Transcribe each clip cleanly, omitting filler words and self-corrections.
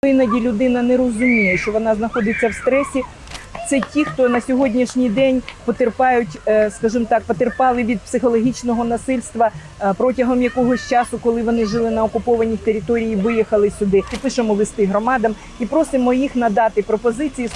Іноді людина не розуміє, що вона знаходиться в стресі. Це ті, хто на сьогоднішній день потерпають, скажімо так, потерпали від психологічного насильства протягом якогось часу, коли вони жили на окупованій території, виїхали сюди. І пишемо листи громадам і просимо їх надати пропозиції.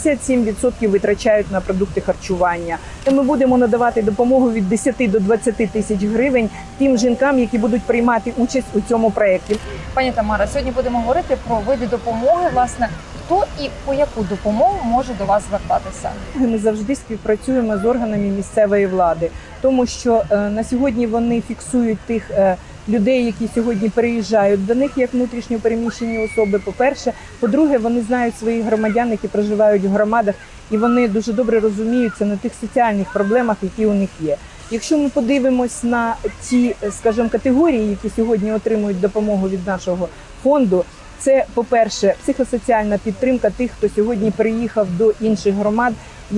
87% витрачають на продукти харчування. Ми будемо надавати допомогу від 10 до 20 тисяч гривень тим жінкам, які будуть приймати участь у цьому проєкті. Пані Тамара, сьогодні будемо говорити про види допомоги, власне, хто і по яку допомогу може до вас звертатися? Ми завжди співпрацюємо з органами місцевої влади, тому що на сьогодні вони фіксують тих людей, які сьогодні переїжджають до них як внутрішньо переміщені особи, по-перше. По-друге, вони знають своїх громадян, які проживають в громадах, і вони дуже добре розуміються на тих соціальних проблемах, які у них є. Якщо ми подивимось на ті, скажімо, категорії, які сьогодні отримують допомогу від нашого фонду, це, по-перше, психосоціальна підтримка тих, хто сьогодні переїхав до інших громад,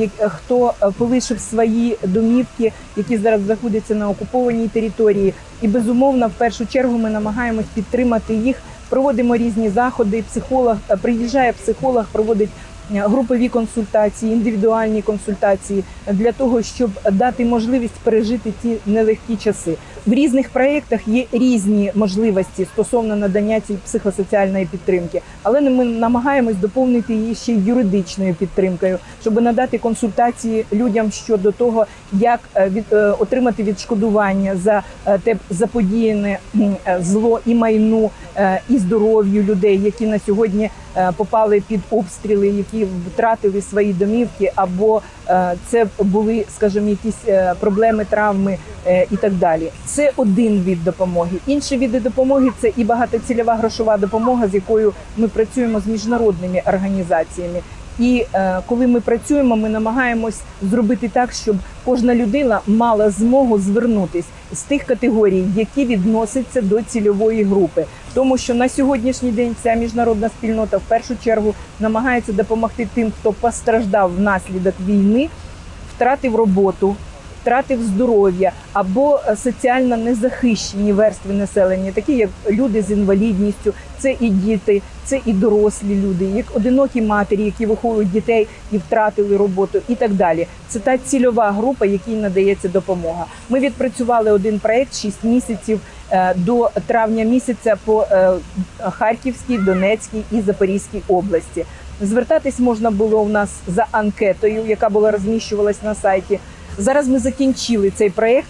хто полишив свої домівки, які зараз знаходяться на окупованій території. І, безумовно, в першу чергу ми намагаємось підтримати їх, проводимо різні заходи, приїжджає психолог, проводить групові консультації, індивідуальні консультації для того, щоб дати можливість пережити ті нелегкі часи. В різних проєктах є різні можливості стосовно надання цієї психосоціальної підтримки, але ми намагаємось доповнити її ще й юридичною підтримкою, щоб надати консультації людям щодо того, як отримати відшкодування за те заподіяне зло і майну, і здоров'ю людей, які на сьогодні попали під обстріли, які втратили свої домівки, або це були, скажімо, якісь проблеми, травми і так далі. Це один вид допомоги. Інші види допомоги – це і багатоцільова грошова допомога, з якою ми працюємо з міжнародними організаціями. І коли ми працюємо, ми намагаємось зробити так, щоб кожна людина мала змогу звернутися з тих категорій, які відносяться до цільової групи. Тому що на сьогоднішній день ця міжнародна спільнота в першу чергу намагається допомогти тим, хто постраждав внаслідок війни, втратив роботу, втратив здоров'я або соціально незахищені верстви населення, такі як люди з інвалідністю, це і діти, це і дорослі люди, як одинокі матері, які виховують дітей і втратили роботу і так далі. Це та цільова група, якій надається допомога. Ми відпрацювали один проєкт 6 місяців до травня місяця по Харківській, Донецькій і Запорізькій області. Звертатись можна було у нас за анкетою, яка була розміщувалась на сайті. Зараз ми закінчили цей проєкт,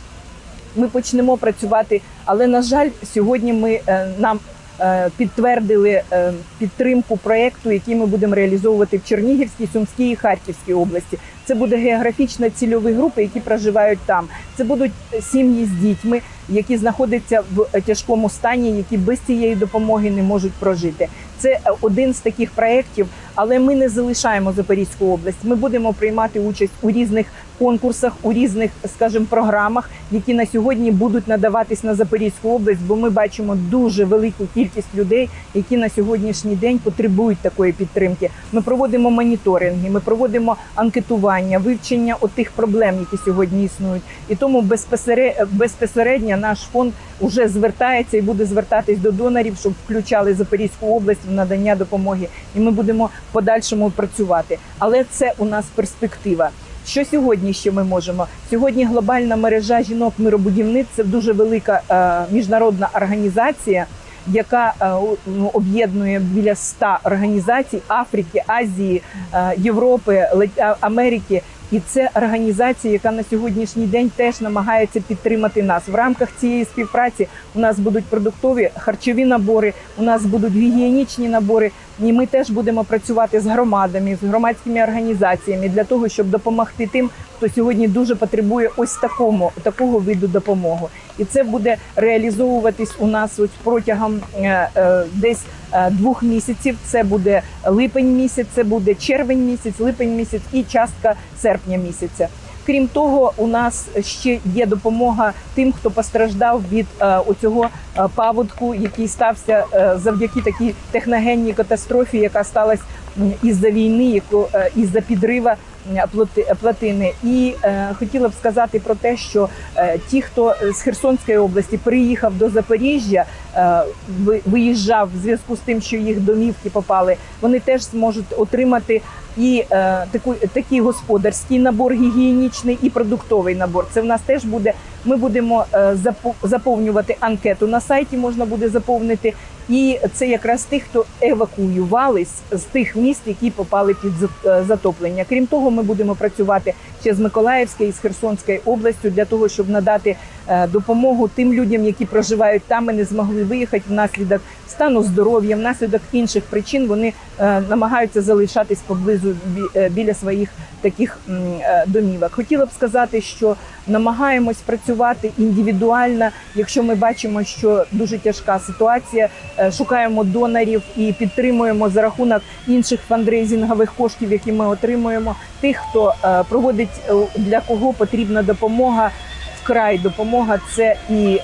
ми почнемо працювати, але, на жаль, сьогодні нам підтвердили підтримку проєкту, який ми будемо реалізовувати в Чернігівській, Сумській і Харківській області. Це буде географічно цільові групи, які проживають там. Це будуть сім'ї з дітьми, які знаходяться в тяжкому стані, які без цієї допомоги не можуть прожити. Це один з таких проєктів, але ми не залишаємо Запорізьку область. Ми будемо приймати участь у різних конкурсах, у різних, скажімо, програмах, які на сьогодні будуть надаватись на Запорізьку область, бо ми бачимо дуже велику кількість людей, які на сьогоднішній день потребують такої підтримки. Ми проводимо моніторинги, ми проводимо анкетування, вивчення тих проблем, які сьогодні існують. І тому безпосередньо наш фонд вже звертається і буде звертатись до донорів, щоб включали Запорізьку область в надання допомоги. І ми будемо в подальшому працювати. Але це у нас перспектива. Що сьогодні ще ми можемо? Сьогодні глобальна мережа жінок-миробудівниць – це дуже велика міжнародна організація, яка об'єднує біля 100 організацій Африки, Азії, Європи, Америки. І це організація, яка на сьогоднішній день теж намагається підтримати нас. В рамках цієї співпраці у нас будуть продуктові, харчові набори, у нас будуть гігієнічні набори. І ми теж будемо працювати з громадами, з громадськими організаціями для того, щоб допомогти тим, хто сьогодні дуже потребує ось такого виду допомоги. І це буде реалізовуватись у нас протягом десь 2 місяців. Це буде липень місяць, це буде червень місяць, липень місяць і частка серпня місяця. Крім того, у нас ще є допомога тим, хто постраждав від оцього паводку, який стався завдяки такій техногенній катастрофі, яка сталася із-за війни, із-за підрива плотини. І хотіла б сказати про те, що ті, хто з Херсонської області приїхав до Запоріжжя, виїжджав в зв'язку з тим, що їх домівки попали, вони теж зможуть отримати і такий господарський набор гігієнічний, і продуктовий набор. Це в нас теж буде. Ми будемо заповнювати анкету на сайті, можна буде заповнити. І це якраз тих, хто евакуювались з тих міст, які попали під затоплення. Крім того, ми будемо працювати ще з Миколаївської і з Херсонської областю для того, щоб надати допомогу тим людям, які проживають там і не змогли виїхати внаслідок стану здоров'я, внаслідок інших причин. Вони намагаються залишатись поблизу біля своїх таких домівок. Хотіла б сказати, що намагаємось працювати індивідуально, якщо ми бачимо, що дуже тяжка ситуація, шукаємо донорів і підтримуємо за рахунок інших фандрейзингових коштів, які ми отримуємо, тих, хто проводить, для кого потрібна допомога, вкрай допомога. Це і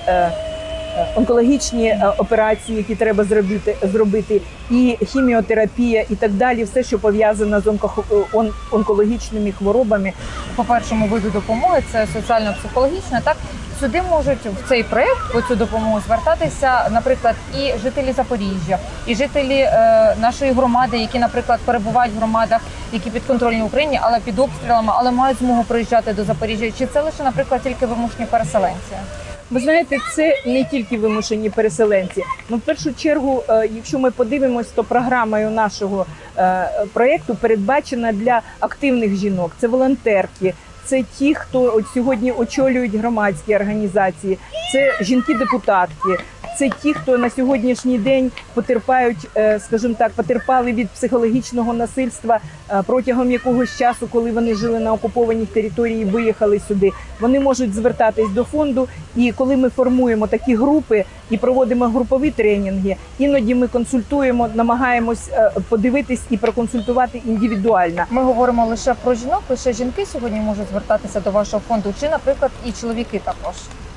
онкологічні операції, які треба зробити, і хіміотерапія, і так далі, все, що пов'язано з онкологічними хворобами. По першому виду допомоги це соціально-психологічна, так? Сюди можуть в цей проєкт по цю допомогу звертатися, наприклад, і жителі Запоріжжя, і жителі нашої громади, які, наприклад, перебувають в громадах, які підконтрольні Україні, але під обстрілами, але мають змогу приїжджати до Запоріжжя. Чи це лише, наприклад, тільки вимушені переселенці? Ви знаєте, це не тільки вимушені переселенці. Ну, в першу чергу, якщо ми подивимось, то програмою нашого проєкту передбачена для активних жінок. Це волонтерки, це ті, хто от сьогодні очолюють громадські організації, це жінки-депутатки, це ті, хто на сьогоднішній день потерпають, скажімо так, потерпали від психологічного насильства протягом якогось часу, коли вони жили на окупованій території і виїхали сюди. Вони можуть звертатись до фонду, і коли ми формуємо такі групи і проводимо групові тренінги, іноді ми консультуємо, намагаємось подивитись і проконсультувати індивідуально. Ми говоримо лише про жінок, лише жінки сьогодні можуть звертатися до вашого фонду, чи, наприклад, і чоловіки також?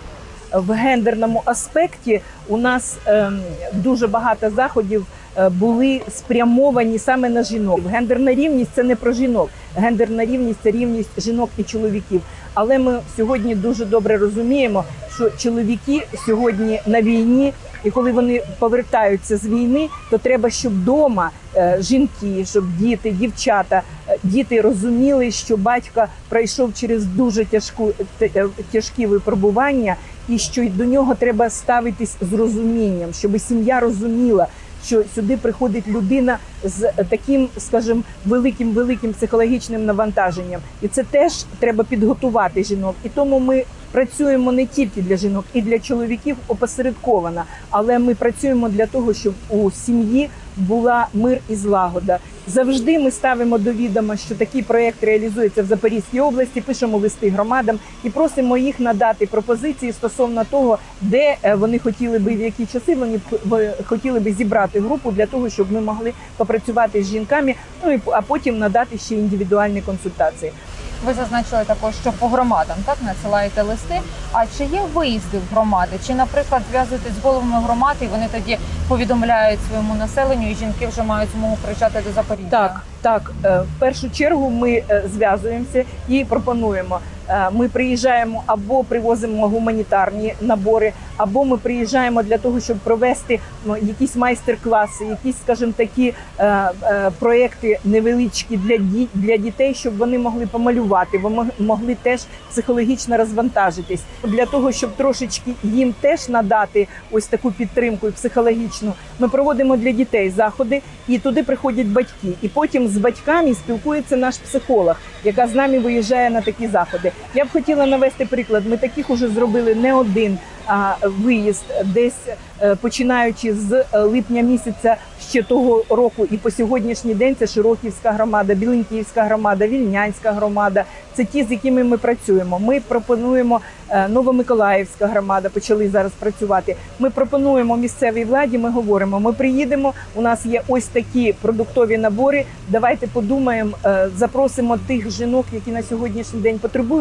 В гендерному аспекті у нас дуже багато заходів були спрямовані саме на жінок. Гендерна рівність – це не про жінок. Гендерна рівність – це рівність жінок і чоловіків. Але ми сьогодні дуже добре розуміємо, що чоловіки сьогодні на війні, і коли вони повертаються з війни, то треба, щоб вдома жінки, щоб діти, дівчата, діти розуміли, що батько пройшов через дуже тяжкі випробування, і що до нього треба ставитись з розумінням, щоб сім'я розуміла, що сюди приходить людина з таким, скажімо, великим психологічним навантаженням. І це теж треба підготувати жінок. І тому ми працюємо не тільки для жінок, і для чоловіків опосередковано, але ми працюємо для того, щоб у сім'ї була мир і злагода. Завжди ми ставимо до відома, що такий проєкт реалізується в Запорізькій області, пишемо листи громадам і просимо їх надати пропозиції стосовно того, де вони хотіли би, в які часи вони хотіли би зібрати групу для того, щоб ми могли попрацювати з жінками, ну а потім надати ще індивідуальні консультації. Ви зазначили також, що по громадам так надсилаєте листи. А чи є виїзди в громади? Чи, наприклад, зв'язуєтесь з головами громад, і вони тоді повідомляють своєму населенню, і жінки вже мають змогу приїжджати до Запоріжжя? Так. В першу чергу ми зв'язуємося і пропонуємо. Ми приїжджаємо або привозимо гуманітарні набори, або ми приїжджаємо для того, щоб провести якісь майстер-класи, якісь, скажімо, такі проекти невеличкі для дітей, щоб вони могли помалювати, могли теж психологічно розвантажитись. Для того, щоб трошечки їм теж надати ось таку підтримку психологічну, ми проводимо для дітей заходи, і туди приходять батьки. І потім з батьками спілкується наш психолог, яка з нами виїжджає на такі заходи. Я б хотіла навести приклад. Ми таких уже зробили не один виїзд, десь починаючи з липня місяця ще того року і по сьогоднішній день. Це Широківська громада, Біленьківська громада, Вільнянська громада. Це ті, з якими ми працюємо. Ми пропонуємо, Новомиколаївська громада почали зараз працювати. Ми пропонуємо місцевій владі, ми говоримо, ми приїдемо, у нас є ось такі продуктові набори, давайте подумаємо, запросимо тих жінок, які на сьогоднішній день потребують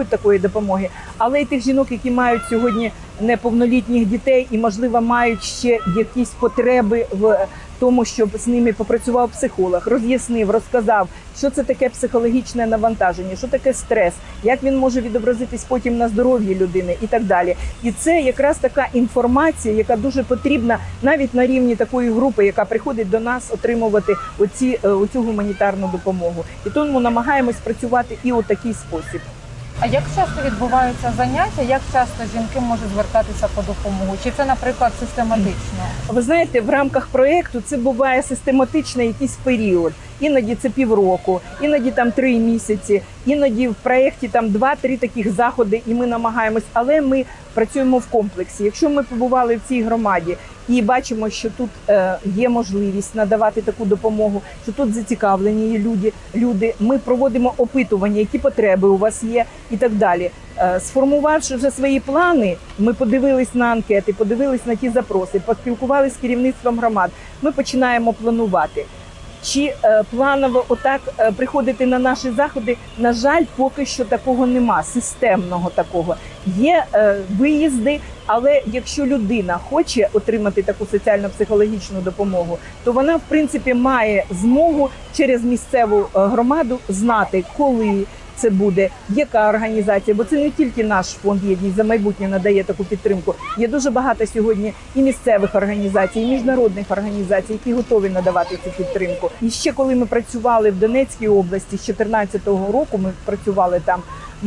потребують такої допомоги, але й тих жінок, які мають сьогодні неповнолітніх дітей і, можливо, мають ще якісь потреби в тому, щоб з ними попрацював психолог, роз'яснив, розказав, що це таке психологічне навантаження, що таке стрес, як він може відобразитись потім на здоров'ї людини і так далі. І це якраз така інформація, яка дуже потрібна навіть на рівні такої групи, яка приходить до нас отримувати оцю гуманітарну допомогу. І тому намагаємось працювати і у такий спосіб. А як часто відбуваються заняття? Як часто жінки можуть звертатися по допомогу? Чи це, наприклад, систематично? Ви знаєте, в рамках проєкту це буває систематично якийсь період. Іноді це півроку, іноді там 3 місяці, іноді в проєкті там 2-3 таких заходи, і ми намагаємось, але ми працюємо в комплексі. Якщо ми побували в цій громаді і бачимо, що тут є можливість надавати таку допомогу, що тут зацікавлені є люди, ми проводимо опитування, які потреби у вас є і так далі. Сформувавши вже свої плани, ми подивились на анкети, подивились на ті запроси, поспілкувалися з керівництвом громад, ми починаємо планувати. Чи планово отак приходити на наші заходи? На жаль, поки що такого нема, системного такого. Є виїзди, але якщо людина хоче отримати таку соціально-психологічну допомогу, то вона, в принципі, має змогу через місцеву громаду знати, коли це буде, яка організація, бо це не тільки наш фонд «Єдність за майбутнє» надає таку підтримку. Є дуже багато сьогодні і місцевих організацій, і міжнародних організацій, які готові надавати цю підтримку. І ще коли ми працювали в Донецькій області, з 2014 року ми працювали там,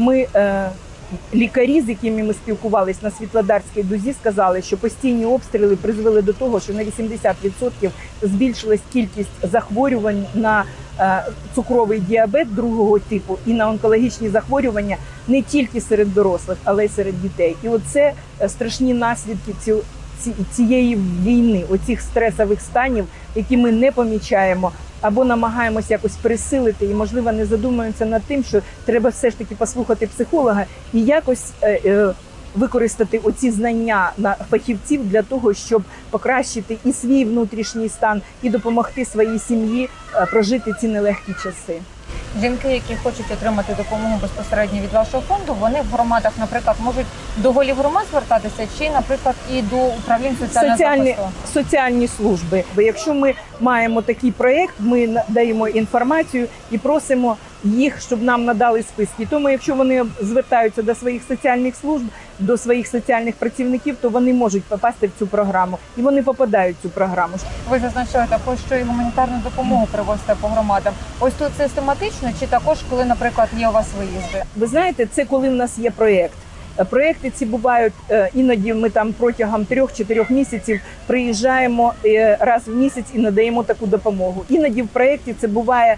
лікарі, з якими ми спілкувалися на Світлодарській дузі, сказали, що постійні обстріли призвели до того, що на 80% збільшилась кількість захворювань на цукровий діабет другого типу і на онкологічні захворювання не тільки серед дорослих, але й серед дітей. І оце страшні наслідки цієї війни, оцих стресових станів, які ми не помічаємо, або намагаємося якось пересилити і, можливо, не задумуємося над тим, що треба все ж таки послухати психолога і якось використати оці знання на фахівців для того, щоб покращити і свій внутрішній стан, і допомогти своїй сім'ї прожити ці нелегкі часи. Жінки, які хочуть отримати допомогу безпосередньо від вашого фонду, вони в громадах, наприклад, можуть до голів громад звертатися чи, наприклад, і до управлінь соціального захисту? Соціальні служби. Бо якщо ми маємо такий проєкт, ми даємо інформацію і просимо їх, щоб нам надали списки. Тому якщо вони звертаються до своїх соціальних служб, до своїх соціальних працівників, то вони можуть попасти в цю програму. І вони попадають в цю програму. Ви зазначили також, що і гуманітарну допомогу привозите по громадам. Ось тут систематично чи також, коли, наприклад, є у вас виїзди? Ви знаєте, це коли в нас є проєкт. Проєкти ці бувають, іноді ми там протягом 3-4 місяців приїжджаємо раз в місяць і надаємо таку допомогу. Іноді в проєкті це буває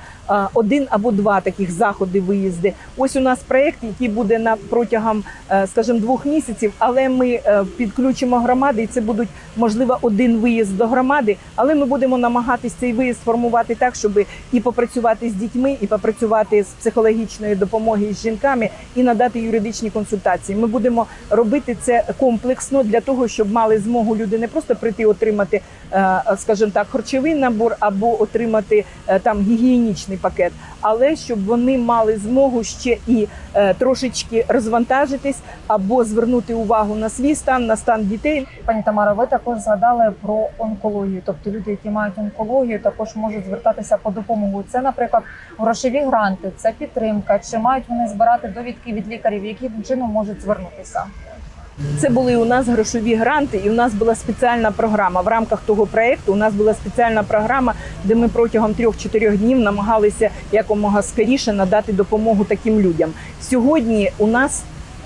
1 або 2 таких заходи, виїзди. Ось у нас проєкт, який буде протягом, скажімо, 2 місяців, але ми підключимо громади, і це будуть, можливо, 1 виїзд до громади, але ми будемо намагатись цей виїзд формувати так, щоб і попрацювати з дітьми, і попрацювати з психологічної допомоги з жінками, і надати юридичні консультації. Ми будемо робити це комплексно для того, щоб мали змогу люди не просто прийти отримати, скажімо так, харчовий набор або отримати там гігієнічний пакет, але щоб вони мали змогу ще і трошечки розвантажитись або звернути увагу на свій стан, на стан дітей. Пані Тамара, ви також згадали про онкологію, тобто люди, які мають онкологію, також можуть звертатися по допомогу. Це, наприклад, грошові гранти, це підтримка, чи мають вони збирати довідки від лікарів, яким чином можуть звернутися? Це були у нас грошові гранти, і у нас була спеціальна програма. В рамках того проєкту у нас була спеціальна програма, де ми протягом 3-4 днів намагалися якомога скоріше надати допомогу таким людям. Сьогодні у нас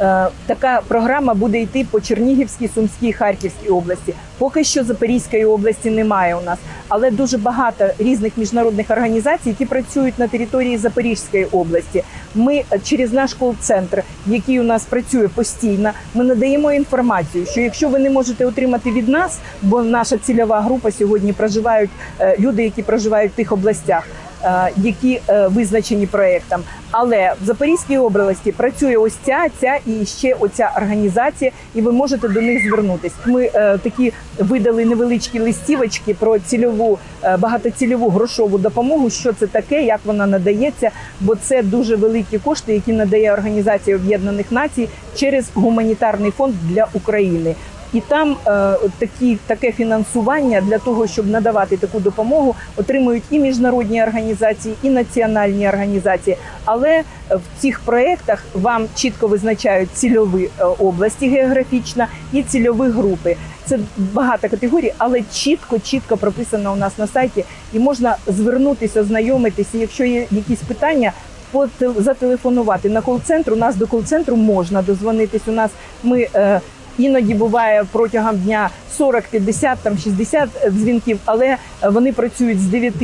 така програма буде йти по Чернігівській, Сумській, Харківській області. Поки що Запорізької області немає у нас, але дуже багато різних міжнародних організацій, які працюють на території Запорізької області. Ми через наш кол-центр, який у нас працює постійно, ми надаємо інформацію, що якщо ви не можете отримати від нас, бо наша цільова група сьогодні проживають люди, які проживають в тих областях, які визначені проєктом. Але в Запорізькій області працює ось ця і ще оця організація, і ви можете до них звернутися. Ми такі видали невеличкі листівочки про цільову, багатоцільову грошову допомогу, що це таке, як вона надається, бо це дуже великі кошти, які надає Організація Об'єднаних Націй через гуманітарний фонд для України. І там таке фінансування для того, щоб надавати таку допомогу, отримують і міжнародні організації, і національні організації. Але в цих проєктах вам чітко визначають цільові області географічно і цільові групи. Це багато категорій, але чітко прописано у нас на сайті. І можна звернутися, ознайомитися, якщо є якісь питання, зателефонувати на кол-центр. У нас до кол-центру можна дозвонитись. У нас іноді буває протягом дня 40, 50, 60 дзвінків, але вони працюють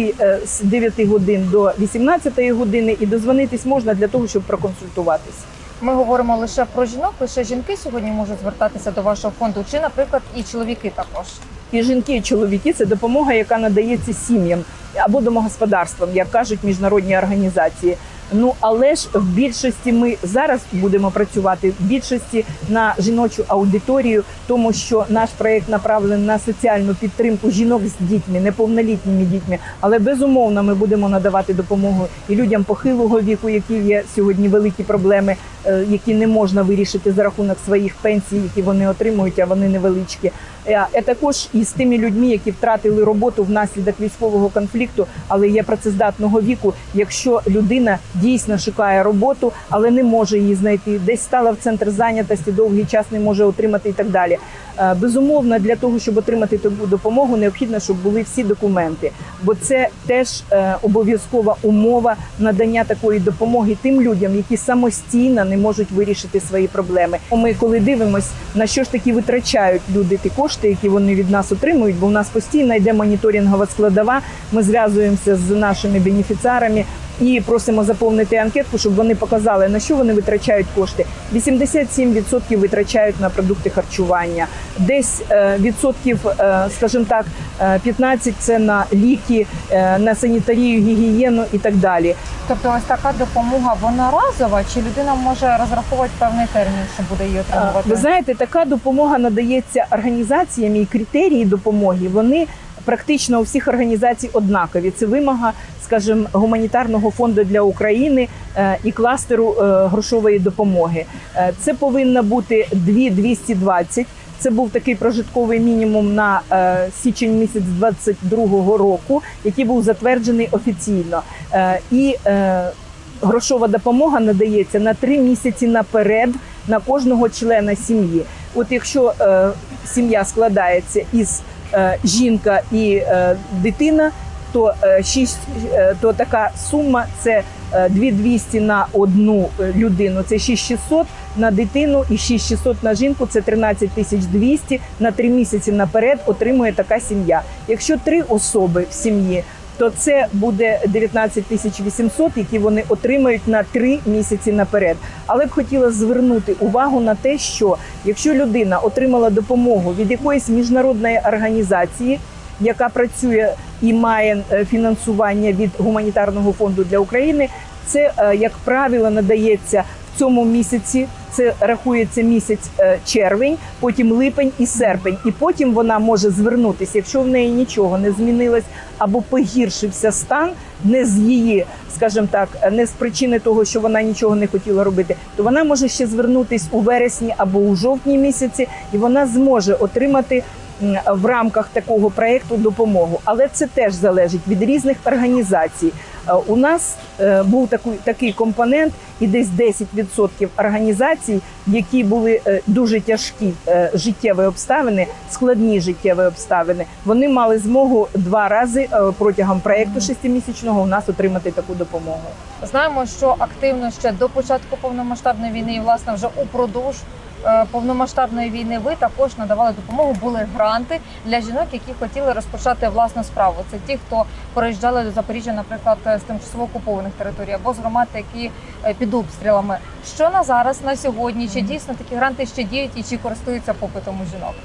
з 9 годин до 18 години, і дозвонитись можна для того, щоб проконсультуватись. Ми говоримо лише про жінок, лише жінки сьогодні можуть звертатися до вашого фонду, чи, наприклад, і чоловіки також? І жінки, і чоловіки – це допомога, яка надається сім'ям або домогосподарствам, як кажуть міжнародні організації. Ну, але ж в більшості ми зараз будемо працювати в більшості на жіночу аудиторію, тому що наш проєкт направлений на соціальну підтримку жінок з дітьми, неповнолітніми дітьми. Але безумовно ми будемо надавати допомогу і людям похилого віку, які є сьогодні великі проблеми, які не можна вирішити за рахунок своїх пенсій, які вони отримують, а вони невеличкі. А також і з тими людьми, які втратили роботу внаслідок військового конфлікту, але є працездатного віку, якщо людина дійсно шукає роботу, але не може її знайти, десь стала в центр зайнятості, довгий час не може отримати і так далі. Безумовно, для того, щоб отримати таку допомогу, необхідно, щоб були всі документи, бо це теж обов'язкова умова надання такої допомоги тим людям, які самостійно не можуть вирішити свої проблеми. Ми коли дивимося, на що ж таки витрачають люди ті кошти, які вони від нас отримують, бо у нас постійно йде моніторингова складова, ми зв'язуємося з нашими бенефіціарами і просимо заповнити анкетку, щоб вони показали, на що вони витрачають кошти. 87% витрачають на продукти харчування, десь відсотків, скажімо так, 15% – це на ліки, на санітарію, гігієну і так далі. Тобто ось така допомога, вона разова, чи людина може розраховувати певний термін, що буде її отримувати? Ви знаєте, така допомога надається організаціями, і критерії допомоги, вони практично у всіх організацій однакові. Це вимога, скажімо, гуманітарного фонду для України і кластеру грошової допомоги. Це повинно бути 2220. Це був такий прожитковий мінімум на січень місяць 2022 року, який був затверджений офіційно. І грошова допомога надається на 3 місяці наперед на кожного члена сім'ї. От якщо сім'я складається із жінка і дитина, то така сума – це 2200 на одну людину, це 6600 на дитину, і 6600 на жінку, це 13200 на 3 місяці наперед отримує така сім'я. Якщо 3 особи в сім'ї, то це буде 19800, які вони отримають на 3 місяці наперед. Але б хотіла звернути увагу на те, що якщо людина отримала допомогу від якоїсь міжнародної організації, яка працює і має фінансування від гуманітарного фонду для України, це, як правило, надається в цьому місяці. Це рахується місяць червень, потім липень і серпень. І потім вона може звернутися, якщо в неї нічого не змінилось або погіршився стан, не з її, скажімо так, не з причини того, що вона нічого не хотіла робити, то вона може ще звернутися у вересні або у жовтні місяці, і вона зможе отримати в рамках такого проєкту допомогу. Але це теж залежить від різних організацій. У нас був такий компонент, і десь 10% організацій, які були дуже тяжкі життєві обставини, складні життєві обставини, вони мали змогу 2 рази протягом проєкту 6-місячного у нас отримати таку допомогу. Знаємо, що активно ще до початку повномасштабної війни і, власне, вже упродовж повномасштабної війни ви також надавали допомогу, були гранти для жінок, які хотіли розпочати власну справу. Це ті, хто переїжджали до Запоріжжя, наприклад, з тимчасово окупованих територій або з громад, які під обстрілами. Що на зараз, на сьогодні, чи дійсно такі гранти ще діють і чи користуються попитом у жінок?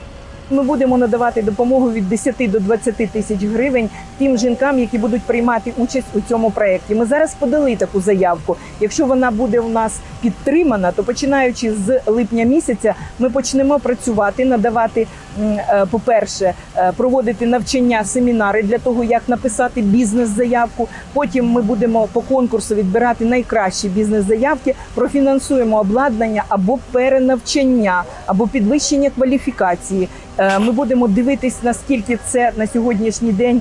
Ми будемо надавати допомогу від 10 до 20 тисяч гривень тим жінкам, які будуть приймати участь у цьому проєкті. Ми зараз подали таку заявку. Якщо вона буде у нас підтримана, то починаючи з липня місяця ми почнемо працювати, надавати, по-перше, проводити навчання, семінари для того, як написати бізнес-заявку. Потім ми будемо по конкурсу відбирати найкращі бізнес-заявки, профінансуємо обладнання або перенавчання, або підвищення кваліфікації. Ми будемо дивитись, наскільки це на сьогоднішній день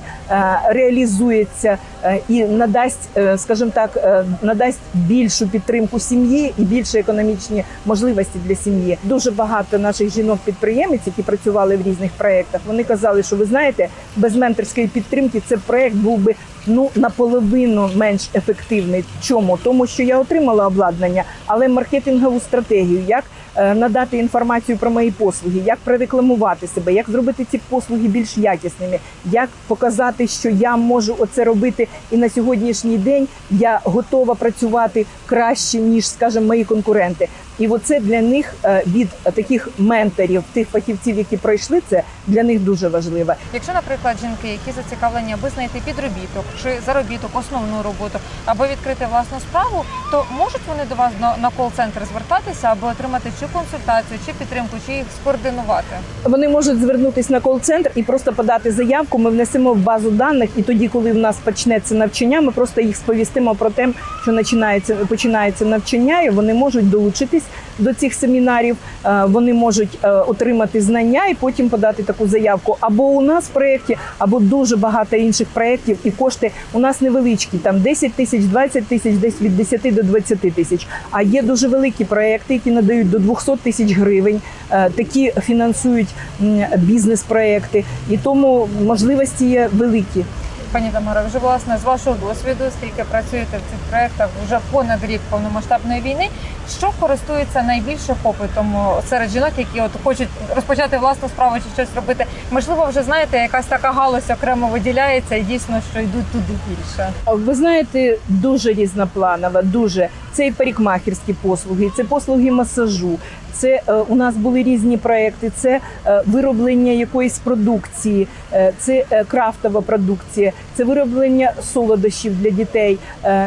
реалізується і надасть, скажімо так, надасть більшу підтримку сім'ї і більше економічні можливості для сім'ї. Дуже багато наших жінок-підприємець, які працювали в різних проєктах, вони казали, що ви знаєте, без менторської підтримки цей проєкт був би наполовину менш ефективний. Чому? Тому що я отримала обладнання, але маркетингову стратегію, як надати інформацію про мої послуги, як прорекламувати себе, як зробити ці послуги більш якісними, як показати, що я можу оце робити, і на сьогоднішній день я готова працювати краще, ніж, скажімо, мої конкуренти. І оце для них від таких менторів, тих фахівців, які пройшли це, для них дуже важливо. Якщо, наприклад, жінки, які зацікавлені, аби знайти підробіток чи заробіток, основну роботу, або відкрити власну справу, то можуть вони до вас на кол-центр звертатися, аби отримати чи консультацію, чи підтримку, чи їх скоординувати? Вони можуть звернутися на кол-центр і просто подати заявку, ми внесемо в базу даних, і тоді, коли в нас почнеться навчання, ми просто їх сповістимо про те, що починається навчання, і вони можуть долучитись до цих семінарів, вони можуть отримати знання і потім подати таку заявку. Або у нас в проєкті, або дуже багато інших проєктів, і кошти у нас невеличкі, там 10 тисяч, 20 тисяч, десь від 10 до 20 тисяч. А є дуже великі проєкти, які надають до 200 тисяч гривень, такі фінансують бізнес-проєкти, і тому можливості є великі. Пані Тамара, вже, власне, з вашого досвіду, скільки працюєте в цих проєктах вже понад рік повномасштабної війни, що користується найбільше попитом серед жінок, які хочуть розпочати власну справу чи щось робити? Можливо, вже, знаєте, якась така галузь окремо виділяється і дійсно, що йдуть туди більше? Ви знаєте, дуже різнопланова, дуже. Це і парикмахерські послуги, це послуги масажу, це у нас були різні проекти, це вироблення якоїсь продукції, це крафтова продукція, це вироблення солодощів для дітей,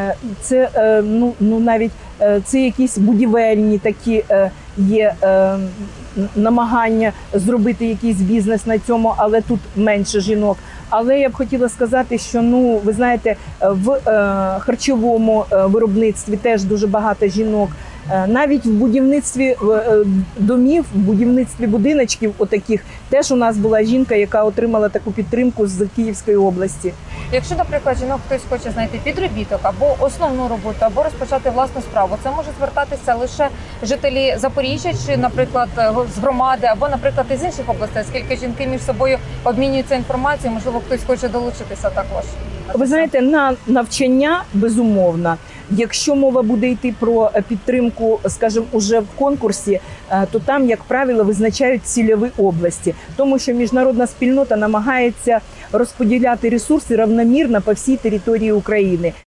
це навіть це якісь будівельні такі є намагання зробити якийсь бізнес на цьому, але тут менше жінок. Але я б хотіла сказати, що, ви знаєте, в харчовому виробництві теж дуже багато жінок. Навіть в будівництві домів, в будівництві будиночків отаких, теж у нас була жінка, яка отримала таку підтримку з Київської області. Якщо, наприклад, жінок хтось хоче знайти підробіток або основну роботу, або розпочати власну справу, це можуть звертатися лише жителі Запоріжжя чи, наприклад, з громади, або, наприклад, із інших областей, оскільки жінки між собою обмінюються інформацією, можливо, хтось хоче долучитися також. Ви знаєте, на навчання, безумовно. Якщо мова буде йти про підтримку, скажімо, уже в конкурсі, то там, як правило, визначають цільові області. Тому що міжнародна спільнота намагається розподіляти ресурси рівномірно по всій території України.